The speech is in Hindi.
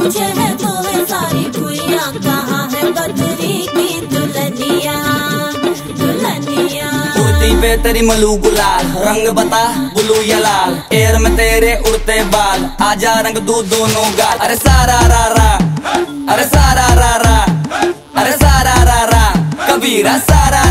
पूछे है तो है सारी खुइया, कहाँ है बदरी की दुल्हनिया दुल्हनिया। कुर्ती पे तेरी मलू गुलाल, रंग बता ब्लू या लाल, एयर में तेरे उड़ते बाल, आजा रंग दू दोनों गाल। अरे सारा रा रा, अरे सारा रा रा, अरे सारा रा रा, कबीरा सारा